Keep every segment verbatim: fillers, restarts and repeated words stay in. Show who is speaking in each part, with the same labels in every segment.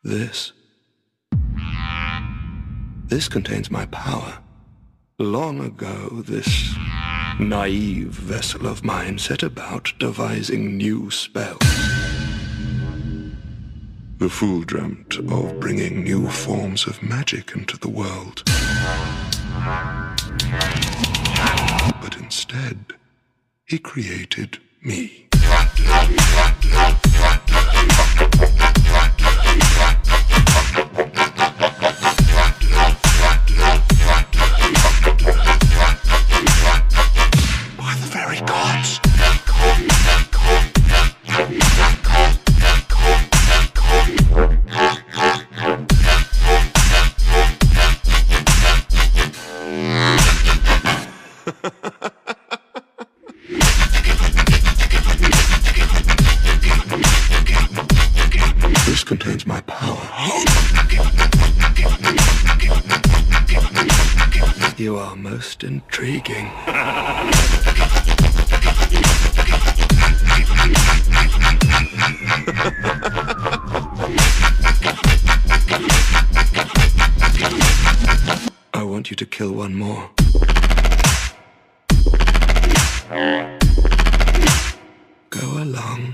Speaker 1: This. This contains my power. Long ago, this naive vessel of mine set about devising new spells. The fool dreamt of bringing new forms of magic into the world. But instead, he created me. By the very gods. This contains my power. You are most intriguing. I want you to kill one more. Go along.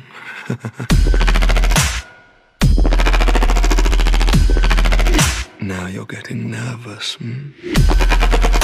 Speaker 1: Now you're getting nervous, hmm?